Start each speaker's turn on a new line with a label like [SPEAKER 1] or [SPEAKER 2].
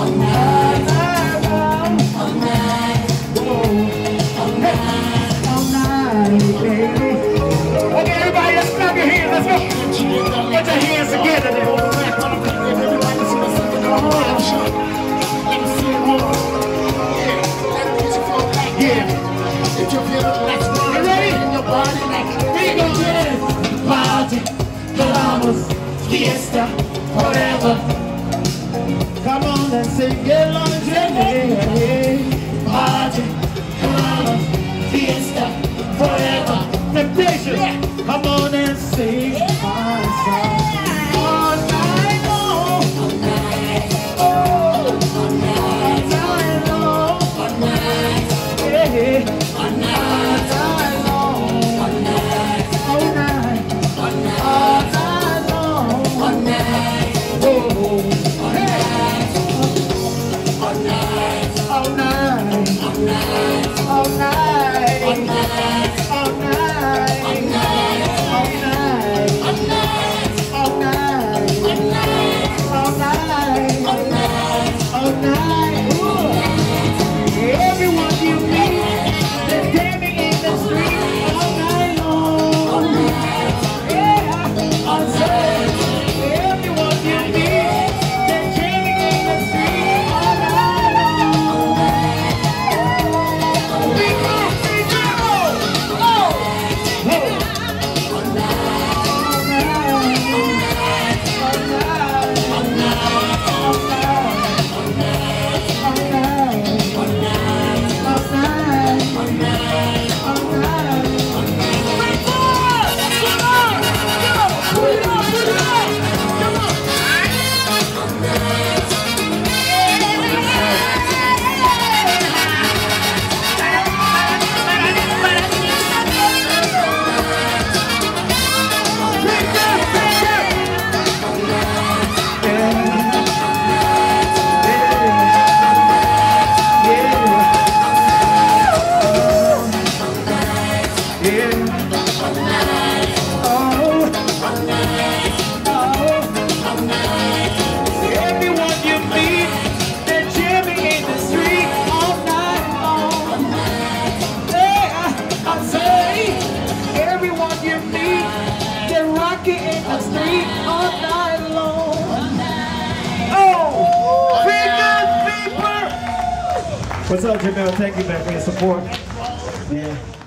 [SPEAKER 1] Fiesta, forever. Come on and sing along to me. Party, come fiesta, forever. Temptation, come on and sing my song. All night long, all night, oh, all night long, all night, yeah, all night long, all night, all night, all night.
[SPEAKER 2] What's up, Jamel? Thank you, man, for your support. Yeah.